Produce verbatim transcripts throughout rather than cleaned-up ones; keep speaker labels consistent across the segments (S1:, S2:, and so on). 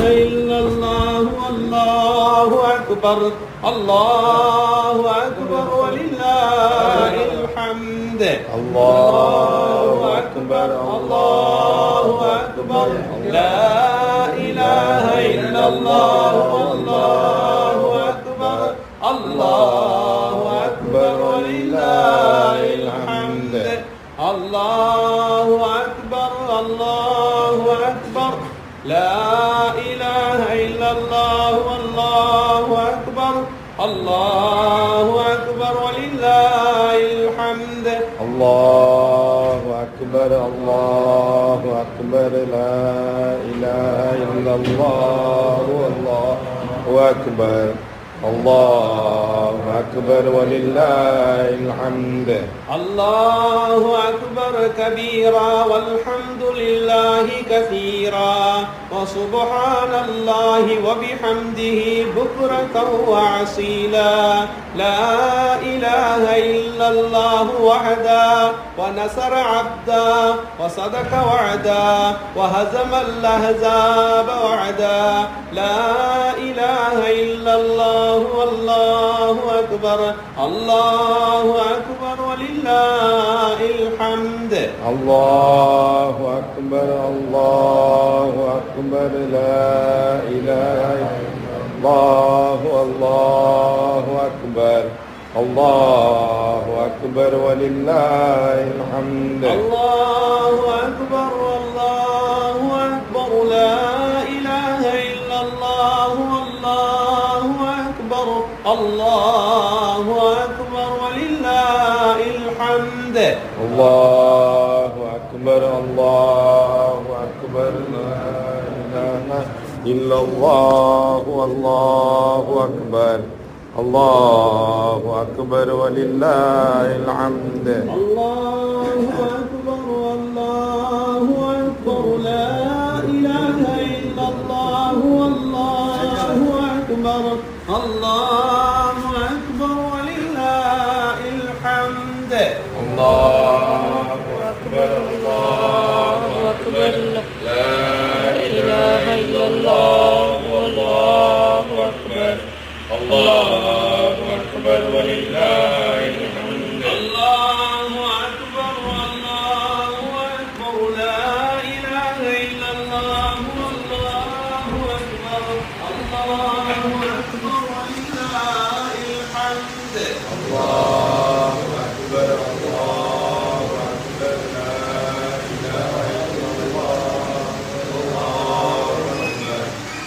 S1: إلا الله والله أكبر الله أكبر ولله الحمد الله أكبر الله أكبر لا إله إلا الله والله أكبر الله أكبر ولله الحمد الله أكبر الله أكبر لا إله إلا الله والله أكبر الله أكبر ولله الحمد الله أكبر الله أكبر لا إله إلا الله والله أكبر الله أكبر ولله الحمد الله أكبر كبيرا والحمد لله كثيرا وسبحان الله وبحمده بكرة وعصيلا لا إله إلا الله وحدا ونصر عبدا وصدق وعدا وهزم الأحزاب وعدا لا إله إلا الله والله أكبر الله أكبر ولله الحمد الله أكبر الله أكبر لا إله إلا الله والله أكبر الله أكبر ولله الحمد الله أكبر الله أكبر لا إله إلا الله والله أكبر الله أكبر ولله الحمد الله أكبر الله أكبر لا إله إلا الله والله أكبر الله أكبر ولله الحمد الله أكبر والله أكبر لا إله إلا الله والله أكبر الله أكبر ولله الحمد الله أكبر الله أكبر لا إله إلا الله والله أكبر الله أكبر ولله الحمد الله أكبر والله أكبر لا إله إلا الله والله أكبر الله أكبر ولله الحمد الله أكبر الله أكبر لا إله إلا الله والله أكبر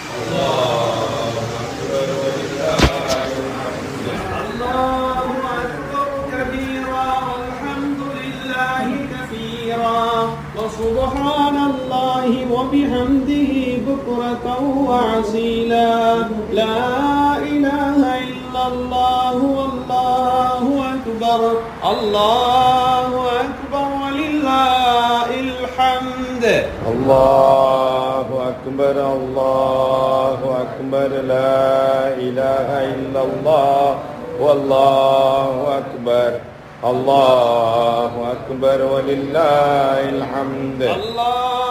S1: الله أكبر ولله الحمد الله أكبر كبيرا والحمد لله كثيرا وسبحان الله وبحمده بكرة وعصيلا لا إله إلا الله والله أكبر الله أكبر ولله الحمد الله أكبر الله أكبر لا إله إلا الله والله أكبر الله أكبر ولله الحمد الله